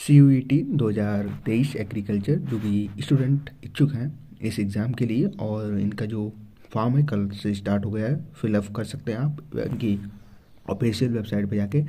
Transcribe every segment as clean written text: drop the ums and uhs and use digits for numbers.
CUET 2023 agriculture जो कि student इच्छुक हैं इस एग्ज़ाम के लिए, और इनका जो फॉर्म है कल से स्टार्ट हो गया है, फिलअप कर सकते हैं आप इनकी ऑफिशियल वेबसाइट पे जाके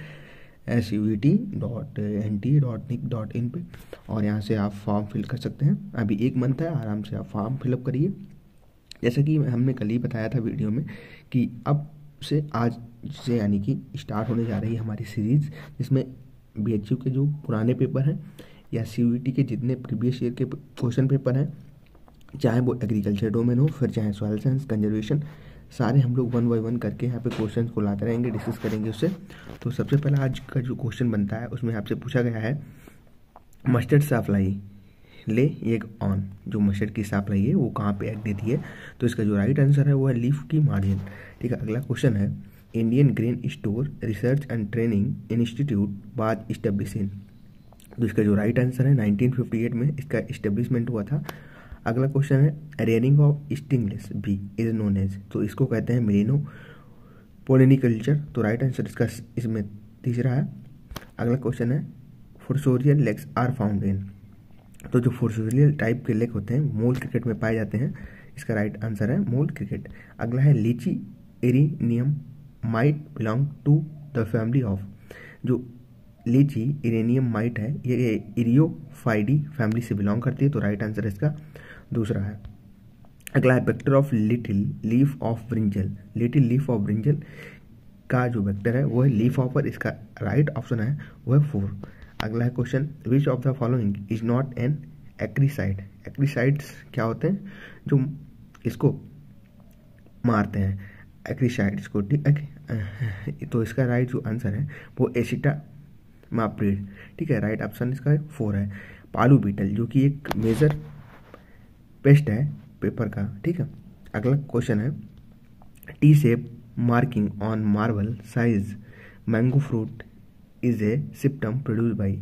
suet.nt.nic.in पे, और यहाँ से आप फॉर्म फिल कर सकते हैं। अभी 1 मंथ है, आराम से आप फॉर्म फिलअप करिए। जैसा कि हमने कल ही बताया था वीडियो में कि अब से आज से यानी कि स्टार्ट होने जा रही है हमारी सीरीज़, जिसमें BHU के जो पुराने पेपर हैं या CUET के जितने प्रीवियस ईयर के क्वेश्चन पेपर हैं, चाहे वो एग्रीकल्चर डोमेन हो फिर चाहे सॉइल साइंस, कंजर्वेशन, सारे हम लोग 1 बाय 1 करके यहाँ पे क्वेश्चन को लाते रहेंगे, डिस्कस करेंगे उससे। तो सबसे पहला आज का जो क्वेश्चन बनता है उसमें आपसे पूछा गया है मस्टर्ड सप्लाई ले एक ऑन, जो मस्टर्ड की सप्लाई है वो कहाँ पे एग देती है। तो इसका जो राइट आंसर है वो है लीफ की मार्जिन। ठीक है, अगला क्वेश्चन है Indian grain store research and training institute was establishing. तो इसका जो राइट आंसर है 1958 में इसका इस्टेब्लिशमेंट हुआ था। अगला क्वेश्चन है rearing of stingless bee is known as, तो इसको कहते हैं मेरिनो पोलिनिकल्चर। तो राइट आंसर इसका इसमें तीसरा है। अगला क्वेश्चन है fossorial legs are found in, तो जो फोर्सोरियल टाइप के लेग होते हैं मोल क्रिकेट में पाए जाते हैं, इसका राइट आंसर है मोल क्रिकेट। अगला है litchi erineum mite belong to the family of, जो लीची इरेनियम माइट है ये इरियोफाइडी फैमिली से बिलोंग करती है। तो राइट आंसर इसका दूसरा है। अगला है vector of little leaf of brinjal. Little leaf of brinjal का जो वेक्टर है वो है लीफ ऑफर, इसका राइट ऑप्शन है वो है 4। अगला है question which of the following is not an acaricide. Acaricides क्या होते हैं, जो इसको मारते हैं, एक्रीसाइड्स को। ठीक है, तो इसका राइट जो आंसर है वो एसिटामाप्रिड। ठीक है, राइट ऑप्शन इसका 4 है। पालू बीटल जो कि एक मेजर पेस्ट है पेपर का। ठीक है, अगला क्वेश्चन है T shape marking on marble size mango fruit is a symptom produce by,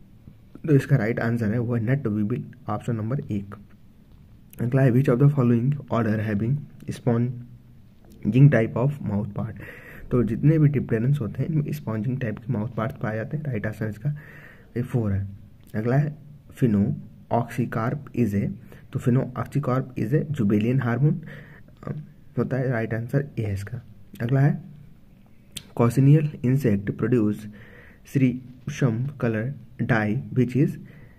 तो इसका राइट आंसर है वो है नट वीबिल, ऑप्शन नंबर 1। अगला है which of the following order having sponging type of mouth part. तो जितने भी डिफरेंस होते हैं इनमें स्पॉन्जिंग टाइप के माउथ पार्ट पाए जाते हैं। राइट आंसर इसका 4 है। अगला है फिनो ऑक्सीकार्प इज ए, तो fenoxycarb is a juvenile hormone होता है। राइट आंसर ए है इसका। अगला है cochineal insect produce crimson colour dye which is,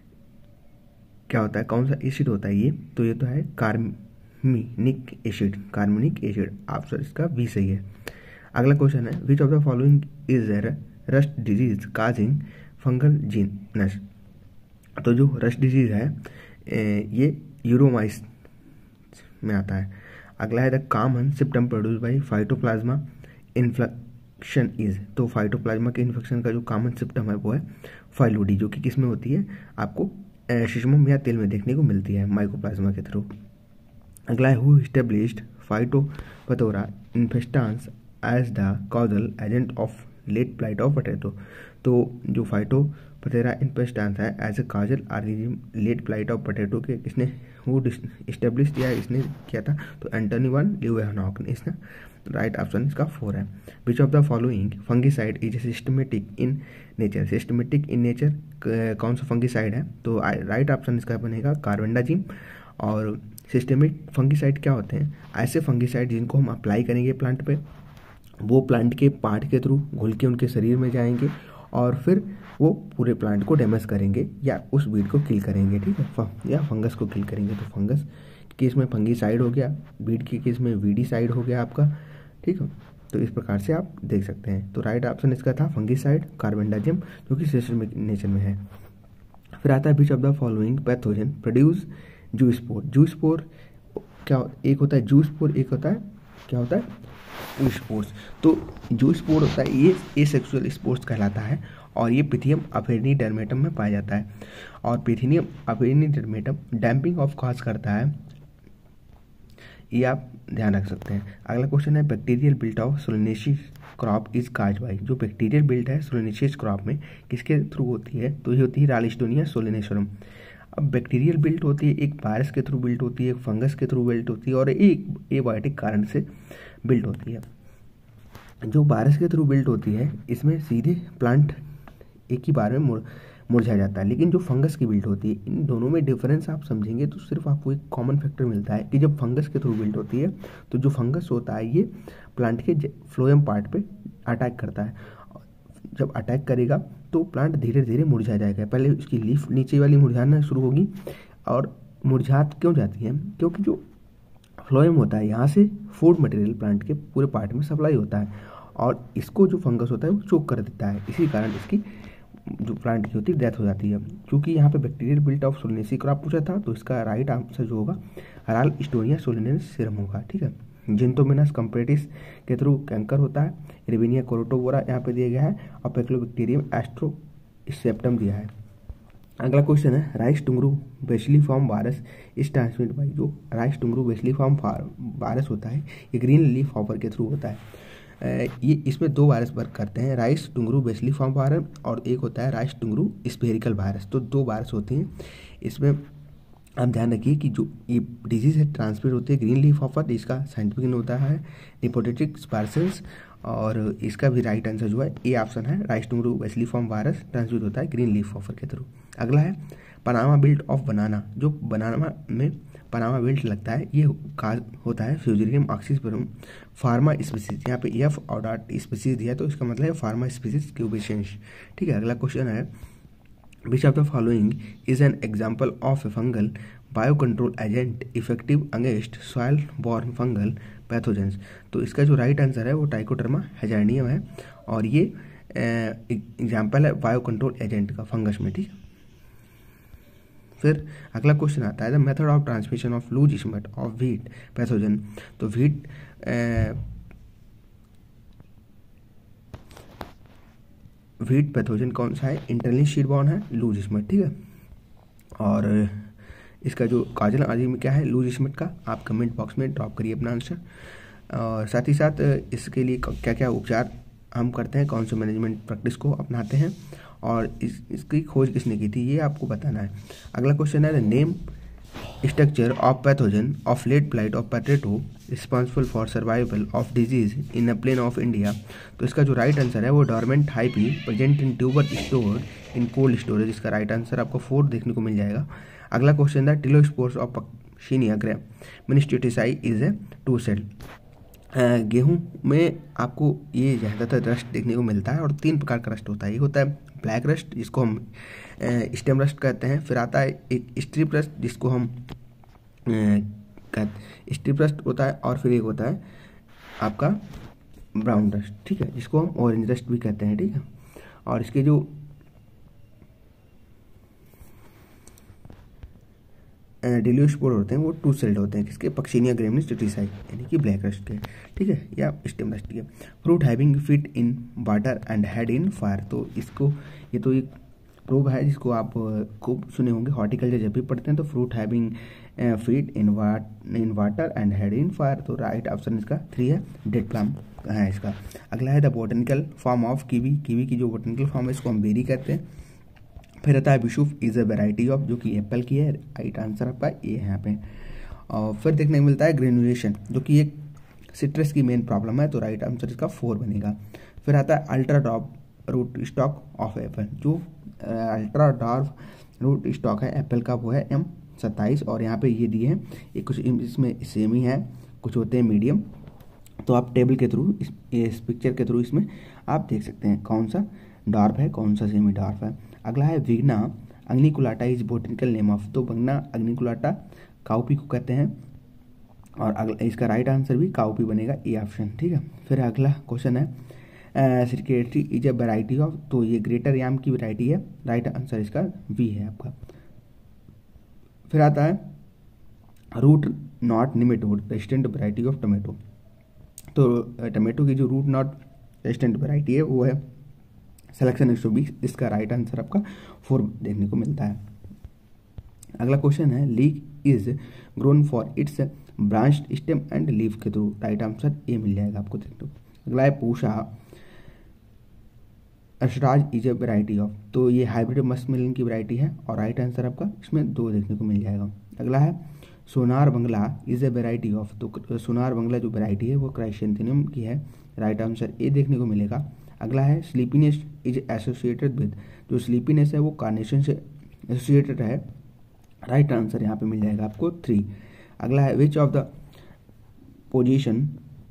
क्या होता है, कौन सा एसिड होता है ये, तो ये तो है carminic acid. Carminic acid option इसका बी सही है। अगला क्वेश्चन है which of the following is rust disease causing fungal genus. तो जो रस्ट डिजीज है ये यूरोमाइस में आता है। अगला है the common symptom produce by phytoplasma infection is, तो फाइटोप्लाज्मा के इन्फेक्शन का जो कॉमन सिम्पटम है वो है फाइलोडी, जो कि किसमें होती है, आपको शिशमम या तेल में देखने को मिलती है माइकोप्लाज्मा के थ्रू। अगला है who established phytophthora infestans as the causal agent of late blight of potato. तो जो फाइटोपथोरा इन्फेस्टांस है as a causal organism late blight of potato के किसने वो इस्टेब्लिश किया, इसने किया था, तो एंटोनी वन ल्यूवेनहॉक ने। इसका राइट ऑप्शन इसका 4 है। Which of the following fungicide is systematic in nature. Systematic in nature कौन सा फंगिसाइड है, तो राइट ऑप्शन इसका बनेगा कार्बेंडाजिम। और सिस्टमिक फंगिसाइड क्या होते हैं, ऐसे फंगिसाइड जिनको हम अप्लाई करेंगे प्लांट पे, वो प्लांट के पार्ट के थ्रू घुल के उनके शरीर में जाएंगे और फिर वो पूरे प्लांट को डैमेज करेंगे या उस वीड को किल करेंगे। ठीक है, या फंगस को किल करेंगे। तो फंगस के केस में फंगिसाइड हो गया, वीड के केस में वीडीसाइड हो गया आपका। ठीक है, तो इस प्रकार से आप देख सकते हैं। तो राइट ऑप्शन इसका था फंगिसाइड कार्बेंडाजिम, जो कि सिस्टमिक नेचर में है। फिर आता है which of the following pathogen produce zoospore. Zoospore क्या, एक होता है जूस्पोर, एक होता है क्या होता है स्पोर्ट्स। तो जो स्पोर्ट होता है ये एसेक्सुअल स्पोर्ट्स कहलाता है और ये पिथियम अफेनिडर्मेटम में पाया जाता है। और Pythium aphanidermatum damping off cause करता है, ये आप ध्यान रख सकते हैं। अगला क्वेश्चन है bacterial wilt of solanaceous crop is cause by. जो बैक्टीरियल बिल्ट है सोलेनेसिस क्रॉप में किसके थ्रू होती है, तो ये होती है रालिस्टोनिया सोलेनेसरम। अब बैक्टीरियल बिल्ट होती है, एक वायरस के थ्रू बिल्ट होती है, एक फंगस के थ्रू बिल्ट होती है और एक एबायोटिक कारण से बिल्ट होती है। जो वायरस के थ्रू बिल्ट होती है इसमें सीधे प्लांट एक ही बार में मुरझा जाता है। लेकिन जो फंगस की बिल्ट होती है, इन दोनों में डिफरेंस आप समझेंगे तो सिर्फ आपको एक कॉमन फैक्टर मिलता है कि जब फंगस के थ्रू बिल्ट होती है तो जो फंगस होता है ये प्लांट के फ्लोएम पार्ट पे अटैक करता है। जब अटैक करेगा तो प्लांट धीरे धीरे मुरझा जाएगा। पहले उसकी लीफ नीचे वाली मुरझाना शुरू होगी, और मुरझा क्यों जाती है? क्योंकि जो फ्लोएम होता है यहाँ से फूड मटेरियल प्लांट के पूरे पार्ट में सप्लाई होता है, और इसको जो फंगस होता है वो चोक कर देता है। इसी कारण इसकी जो प्लांट की होती है डेथ हो जाती है। क्योंकि यहाँ पे bacterial wilt of solanaceae crop पूछा था, तो इसका राइट आंसर जो होगा हराल्डस्टोनिया सोलेनेसिस होगा। ठीक है, जिंथोमिनस कंपेटिस के थ्रू कैंकर होता है, रिवेनिया कोरोटोवोरा यहाँ पे दिया गया है, और पैक्लोबैक्टीरियम एस्ट्रोसेप्टम दिया है। अगला क्वेश्चन है rice tungro bacilliform virus is transmit by. जो राइस टुंगरू बेसिलिफॉर्म वायरस होता है ये ग्रीन लीफ हॉपर के थ्रू होता है। ये इसमें दो वायरस वर्क करते हैं, राइस टुंगरू बेसिलिफॉर्म वायरस और एक होता है राइस टुंगरू स्फेरिकल वायरस। तो दो वायरस होते हैं इसमें। आप ध्यान रखिए कि जो ये डिजीज है ट्रांसमिट होती है ग्रीन लीफ हॉपर, इसका साइंटिफिक नेम होता है निपोटेटिक स्पार्सेंस, और इसका भी राइट आंसर जो है ए ऑप्शन है, rice tungro bacilliform virus transmit होता है ग्रीन लीफ हॉपर के थ्रू। अगला है पनामा बेल्ट ऑफ बनाना। जो बनाना में पनामा बेल्ट लगता है ये होता है फ्यूजेरियम ऑक्सीस्पर्म फार्मा स्पीसीज। यहाँ पे एफ और डॉट स्पीसीज दिया तो इसका मतलब है फार्मा स्पीसीज क्यूबेशंस। ठीक है, अगला क्वेश्चन है which of the following is an example of a fungal biocontrol agent effective against soil borne fungal pathogens. तो इसका जो राइट आंसर है वो ट्राइकोडर्मा हैजार्डियम है, और ये एग्जाम्पल है बायो कंट्रोल एजेंट का फंगस में। ठीक है, फिर अगला क्वेश्चन आता है the method of transmission of loose smut of wheat pathogen. तो व्हीट पैथोजन कौन सा है? इंटरनली सीड बॉर्न है, लूज स्मेट। ठीक है, और इसका जो काजल आदि में क्या है लूज स्मेट का, आप कमेंट बॉक्स में ड्रॉप करिए अपना आंसर। और साथ ही साथ इसके लिए क्या क्या उपचार हम करते हैं, कौन से मैनेजमेंट प्रैक्टिस को अपनाते हैं, और इसकी खोज किसने की थी ये आपको बताना है। अगला क्वेश्चन है the name structure of pathogen of late blight of potato responsible for survival of disease in a plain of India. तो इसका जो राइट आंसर है वो dormant hyphae present in tuber store in cold storage. इसका right answer आपको 4 देखने को मिल जाएगा। अगला क्वेश्चन है teliospores of Puccinia ministritici is a 2 cell. गेहूं में आपको ये ज़्यादातर रस्ट देखने को मिलता है, और 3 प्रकार का रस्ट होता है। ये होता है ब्लैक रस्ट जिसको हम स्टेम रस्ट कहते हैं, फिर आता है एक स्ट्रिप रस्ट जिसको हम स्ट्रिप रस्ट होता है, और फिर एक होता है आपका ब्राउन रस्ट। ठीक है, जिसको हम ऑरेंज रस्ट भी कहते हैं। ठीक है, और इसके जो डिलियोस्पोर होते हैं वो 2 सेल्ड होते हैं, किसके? पक्शिनिया ग्रेमिनिस्टेटिसाई यानी कि ब्लैक रस्ट के। ठीक है, या स्टेम रस्ट के। Fruit having feet in water and head in fire. तो इसको ये तो एक प्रूव है जिसको आप खूब सुने होंगे हॉर्टिकल्चर जब भी पढ़ते हैं, तो fruit having feet in water and head in fire. तो राइट ऑप्शन इसका 3 है, डेट प्लम है इसका। अगला है the botanical form of kiwi. Kiwi की जो बोटेनिकल फॉर्म है इसको हम बेरी कहते हैं। फिर आता है बिशुफ इज अ वेराइटी ऑफ, जो कि एप्पल की है, राइट आंसर आपका ए है यहाँ पे। और फिर देखने को मिलता है ग्रेनुलेशन, जो कि एक सिट्रस की मेन प्रॉब्लम है, तो राइट आंसर इसका 4 बनेगा। फिर आता है ultra dwarf root stock of apple. जो अल्ट्रा डॉर्फ रूट स्टॉक है एप्पल का वो है M27, और यहाँ पे ये दिए हैं, ये कुछ इसमें सेमी है, कुछ होते हैं मीडियम। तो आप टेबल के थ्रू इस पिक्चर के थ्रू इसमें आप देख सकते हैं कौन सा डॉर्फ है, कौन सा सेमी डॉर्फ है। अगला है Vigna unguiculata is botanical name of. तो विग्ना अग्निकुलाटा काउपी को कहते हैं, और अगला इसका राइट आंसर भी काउपी बनेगा, ए ऑप्शन। ठीक है, फिर अगला क्वेश्चन है सिरकेट्री इज अ वेराइटी ऑफ। तो ये ग्रेटर याम की वेराइटी है, राइट आंसर इसका वी है आपका। फिर आता है root knot nematode resistant variety of tomato. तो टोमेटो की जो रूट नॉट रेजिस्टेंट वेराइटी है वो है सिलेक्शन 120, इसका राइट आंसर आपका 4 देखने को मिलता है। अगला क्वेश्चन है leek is grown for its branched stem and leaf के थ्रू, राइट आंसर ए मिल जाएगा आपको देखने को। अगला है पूषा अर्शराज इज ए वेराइटी ऑफ। तो ये हाइब्रिड मस्कमेलन की वेराइटी है, और राइट आंसर आपका इसमें 2 देखने को मिल जाएगा। अगला है Sonar Bangla is a variety of. तो सोनार बंगला जो वेराइटी है वो क्राइसेंथेनियम की है, राइट आंसर ए देखने को मिलेगा। अगला है स्लीपीनेस इज एसोसिएटेड विद, जो स्लीपीनेस है वो कार्नेशन से एसोसिएटेड है। राइट आंसर यहाँ पे मिल जाएगा आपको 3। अगला है which of the position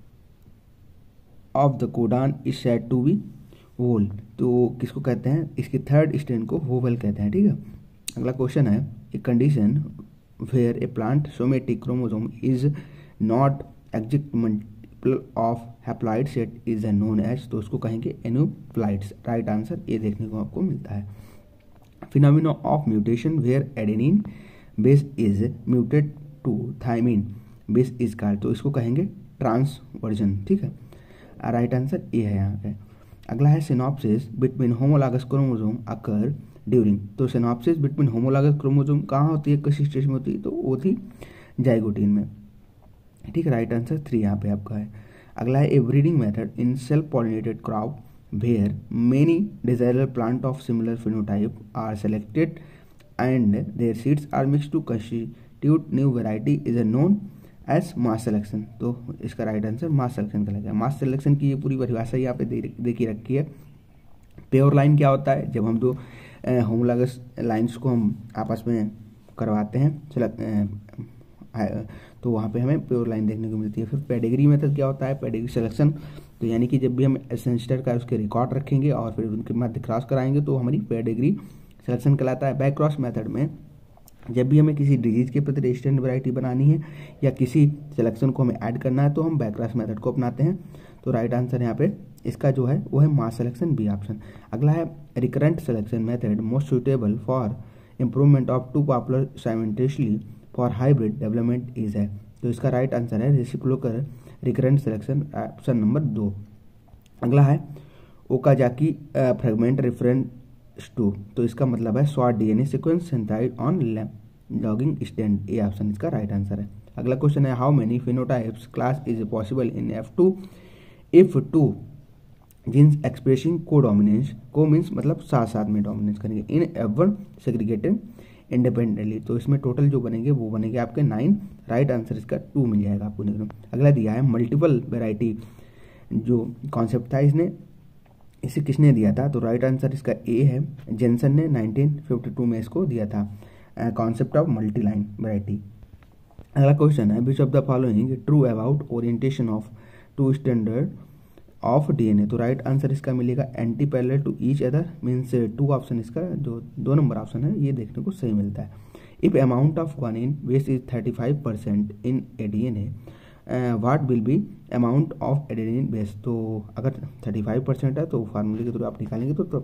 of the codon is said to be wobble, तो किसको कहते हैं, इसके थर्ड स्टैंड को वोवल कहते हैं। ठीक है, अगला क्वेश्चन है a condition where a plant somatic chromosome is not exact multiple of haploid set is known as, तो उसको कहेंगे एन्यूप्लॉइड्स। राइट आंसर ये देखने को आपको मिलता है। Phenomena of mutation where adenine base is muted to thymine base is called, तो इसको कहेंगे ट्रांसवर्जन। ठीक है, राइट आंसर ये है यहाँ पे। अगला है synapsis between homologous chromosome occur during, तो सिनॉप्सिस बिटवीन होमोलॉगस क्रोमोसोम कहाँ होती है, किस स्टेज में होती है, तो वो थी जाइगोटीन में। ठीक है, राइट आंसर 3 यहाँ पे आपका है। अगला है a breeding method in self pollinated crop where many desirable plant of similar phenotype are selected and their seeds are mixed to constitute new variety is known as mass selection, तो इसका right answer मास selection का लगेगा। मास selection की ये पूरी परिभाषा यहाँ पे देखी रखी है। प्योर लाइन क्या होता है, जब हम दो होमोलॉगस लाइंस को हम आपस में करवाते हैं तो वहाँ पे हमें प्योर लाइन देखने को मिलती है। फिर पेडिग्री मेथड क्या होता है, पेडिग्री सिलेक्शन, तो यानी कि जब भी हम एसेंस्टर का उसके रिकॉर्ड रखेंगे और फिर उनके मध्य क्रॉस कराएंगे तो हमारी पेडिग्री सिलेक्शन कहलाता है। बैक क्रॉस मेथड में जब भी हमें किसी डिजीज के प्रति रेजिस्टेंट वैरायटी बनानी है या किसी सिलेक्शन को हमें ऐड करना है तो हम बैक क्रॉस मेथड को अपनाते हैं। तो राइट आंसर यहाँ पे इसका जो है वो है मास सिलेक्शन, बी ऑप्शन। अगला है recurrent selection method most suitable for improvement of two popular simultaneously for hybrid development is है, तो इसका राइट आंसर है reciprocal recurrent selection, option number 2। अगला है ओकाजाकी फ्रेगमेंट रेफरेंस टू, तो इसका मतलब है short DNA sequence synthesized on lagging strand, ये ऑप्शन इसका राइट आंसर है। अगला क्वेश्चन है how many phenotypes class is possible in F2 if 2 genes expressing codominance, co means मतलब साथ साथ में डोमिनेंस करेंगे, इन F1 सेग्रीगेटेड इंडिपेंडेंटली, तो इसमें टोटल जो बनेंगे वो बनेंगे आपके 9। राइट आंसर इसका 2 मिल जाएगा आपको। अगला दिया है मल्टीपल वेराइटी, जो कॉन्सेप्ट था इसने इसे किसने दिया था, तो राइट आंसर इसका ए है, जेनसन ने 1952 में इसको दिया था, concept of multi line variety. अगला क्वेश्चन है which of the following true about orientation of two strands of DNA, तो राइट आंसर इसका मिलेगा anti parallel to each other, means 2 option इसका जो 2 नंबर ऑप्शन है ये देखने को सही मिलता है। If amount of guanine base is 35% in a DNA what will be amount of adenine base, तो अगर 35% है तो फार्मूले के थ्रू आप निकालेंगे तो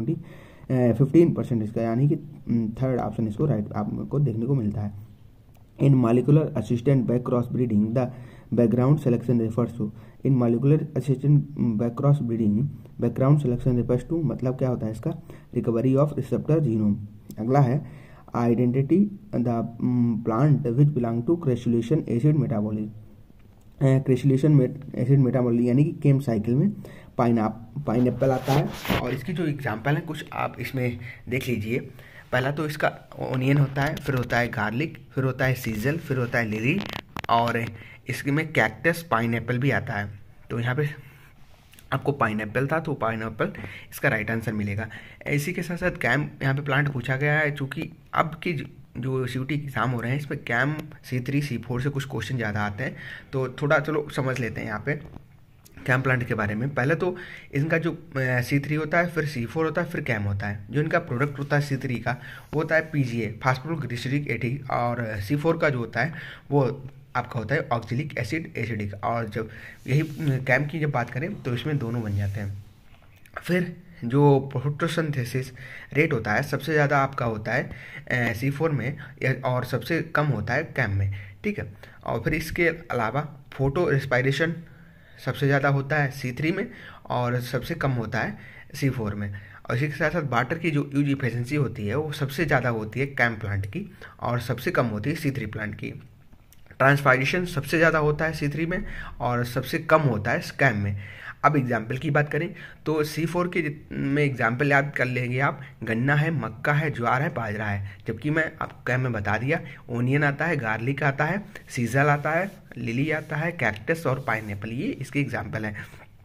15% इसका, यानी कि थर्ड ऑप्शन इसको राइट आपको देखने को मिलता है। In molecular assistant back cross breeding the background selection refers to, in molecular assistant back cross breeding background selection refers to मतलब क्या होता है इसका, रिकवरी ऑफ रिसेप्टर जीनोम। अगला है identity the plant which belong to crassulacean acid metabolism, crassulacean acid metabolism यानी कि केम cycle में पाइनएप्पल आता है, और इसकी जो एग्जाम्पल है कुछ आप इसमें देख लीजिए। पहला तो इसका ओनियन होता है, फिर होता है गार्लिक, फिर होता है सीजल, फिर होता है लिली, और इसमें कैक्टस पाइनएप्पल भी आता है। तो यहाँ पे आपको पाइनएप्पल था तो पाइनएप्पल इसका राइट आंसर मिलेगा। इसी के साथ साथ कैम यहाँ पे प्लांट पूछा गया है, चूँकि अब की जो सीयूटी एग्जाम हो रहे हैं इसमें कैम C3 C4 से कुछ क्वेश्चन ज़्यादा आते हैं, तो थोड़ा चलो समझ लेते हैं यहाँ पे कैम प्लांट के बारे में। पहले तो इनका जो C3 होता है, फिर C4 होता है, फिर कैम होता है। जो इनका प्रोडक्ट होता है C3 का वो होता है PGA फास्फोग्लिसरिक एसिड, और C4 का जो होता है वो आपका होता है ऑक्जेलिक एसिड एसिडिक। और जब यही कैम की जब बात करें तो इसमें दोनों बन जाते हैं। फिर जो फोटोसिंथेसिस रेट होता है सबसे ज़्यादा आपका होता है C4 में और सबसे कम होता है कैम में, ठीक है। और फिर इसके अलावा फोटो रेस्पायरेशन सबसे ज़्यादा होता है C3 में और सबसे कम होता है C4 में। और इसी के साथ साथ वाटर की जो यूज इफिशिएंसी होती है वो सबसे ज़्यादा होती है कैम प्लांट की और सबसे कम होती है C3 प्लांट की। ट्रांसपायरेशन सबसे ज़्यादा होता है C3 में और सबसे कम होता है कैम में। अब एग्जाम्पल की बात करें तो C4 के में एग्जाम्पल याद कर लेंगे आप, गन्ना है, मक्का है, ज्वार है, बाजरा है। जबकि मैं आपको कैम में बता दिया ओनियन आता है, गार्लिक आता है, सीजल आता है, लिली आता है, कैक्टस और पाइनएप्पल, ये इसके एग्जाम्पल हैं।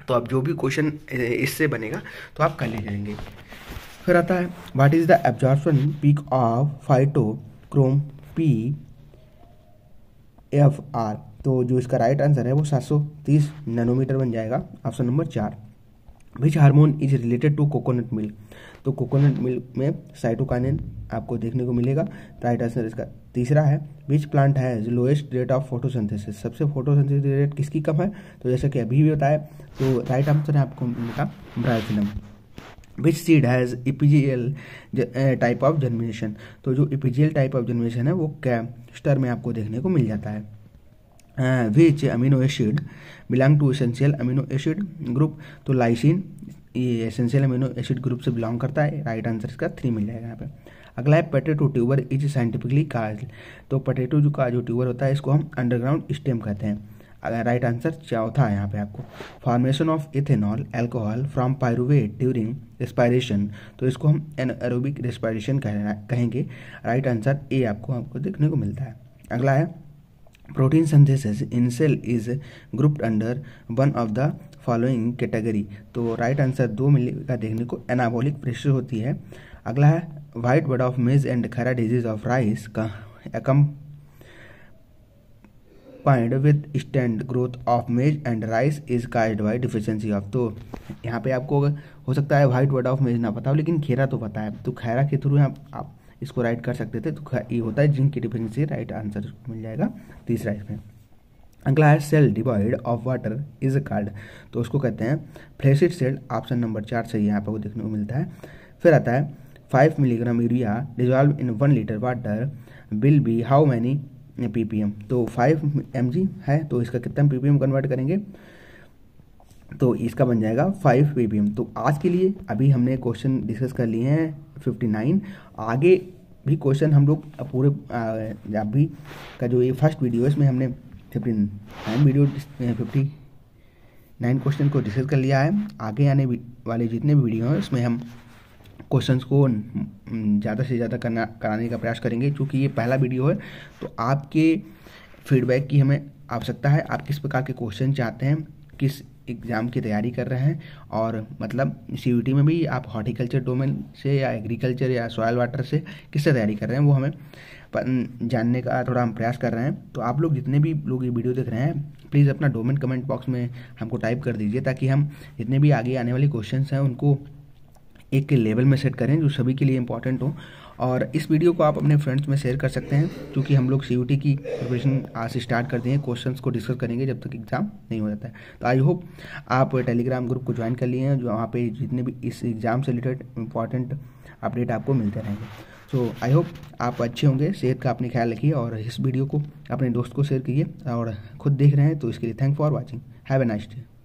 तो अब जो भी क्वेश्चन इससे बनेगा तो आप कर ले जाएंगे। फिर आता है what is the absorption peak of phytochrome PFR। तो जो इसका राइट आंसर है वो 730 नैनोमीटर बन जाएगा, option number 4। Which hormone is related to coconut milk. तो कोकोनट मिल्क में साइटोकाइनिन आपको देखने को मिलेगा, राइट आंसर इसका तीसरा है। Which plant has lowest rate of photosynthesis. सबसे फोटोसिंथेसिस रेट किसकी कम है, तो जैसे कि अभी भी बताया, तो राइट आंसर है आपको मिलेगा Bryophyllum. Which seed has epigeal type of germination. तो जो इपीजियल टाइप ऑफ जर्मिनेशन है वो कैस्टर में आपको देखने को मिल जाता है। Which amino acid belong to essential amino acid group. तो लाइसिन ये एसेंशियल अमीनो एसिड ग्रुप से बिलोंग करता है, राइट आंसर इसका 3 मिल जाएगा यहाँ पे। अगला है potato tuber is scientifically called. तो पोटैटो जो का जो ट्यूबर होता है इसको हम अंडरग्राउंड स्टेम कहते हैं, अगर राइट आंसर चौथा है यहाँ पे आपको। Formation of ethanol alcohol from pyruvate during respiration. तो इसको हम एनाएरोबिक रेस्पायरेशन कहेंगे, राइट आंसर ए आपको देखने को मिलता है। अगला है protein synthesis in cell is grouped under one of the following category. तो राइट आंसर 2 मिलेगा देखने को, एनाबॉलिक प्रेशर होती है। अगला है white bud of maize and khaira disease of rice का combined with stand growth of maize and rice is caused by deficiency of. तो यहाँ पे आपको हो सकता है वाइट बर्ड ऑफ मेज ना पता हो, लेकिन खैरा तो पता है, तो खैरा के थ्रू आप इसको राइट कर सकते थे। तो ये होता है जिंक की डिफिशियंसी, राइट आंसर मिल जाएगा तीसरा इसमें। अगला है cell divide of water is called. तो उसको कहते हैं फ्लैसिड सेल, ऑप्शन नंबर 4 से यहाँ पर देखने को मिलता है। फिर आता है 5 milligram urea dissolve in 1 litre water will be how many ppm। तो 5 mg है, तो इसका कितना ppm कन्वर्ट करेंगे, तो इसका बन जाएगा 5 ppm। तो आज के लिए अभी हमने क्वेश्चन डिस्कस कर लिए हैं 59, आगे भी क्वेश्चन हम लोग पूरे अभी का जो ये फर्स्ट वीडियो है इसमें हमने 59 क्वेश्चन को डिस्कस कर लिया है। आगे आने वाले जितने भी वीडियो हैं उसमें हम क्वेश्चंस को ज़्यादा से ज़्यादा कराने का प्रयास करेंगे। क्योंकि ये पहला वीडियो है तो आपके फीडबैक की हमें आवश्यकता है। आप किस प्रकार के क्वेश्चन चाहते हैं, किस एग्ज़ाम की तैयारी कर रहे हैं, और मतलब CUET में भी आप हॉर्टिकल्चर डोमेन से या एग्रीकल्चर या सॉयल वाटर से किससे तैयारी कर रहे हैं, वो हमें जानने का थोड़ा हम प्रयास कर रहे हैं। तो आप लोग जितने भी लोग ये वीडियो देख रहे हैं प्लीज़ अपना डोमेन कमेंट बॉक्स में हमको टाइप कर दीजिए, ताकि हम जितने भी आगे आने वाले क्वेश्चंस हैं उनको एक लेवल में सेट करें जो सभी के लिए इंपॉर्टेंट हो। और इस वीडियो को आप अपने फ्रेंड्स में शेयर कर सकते हैं, क्योंकि हम लोग CUET की प्रिपरेशन आज से स्टार्ट कर दिए, क्वेश्चंस को डिस्कस करेंगे जब तक एग्ज़ाम नहीं हो जाता है। तो आई होप आप टेलीग्राम ग्रुप को ज्वाइन कर लिए हैं, जो वहाँ पे जितने भी इस एग्ज़ाम से रिलेटेड इंपॉर्टेंट अपडेट आपको मिलते रहेंगे। सो आई होप आप अच्छे होंगे, सेहत का अपने ख्याल रखिए, और इस वीडियो को अपने दोस्त को शेयर कीजिए, और खुद देख रहे हैं तो इसके लिए thank for watching, have a nice day.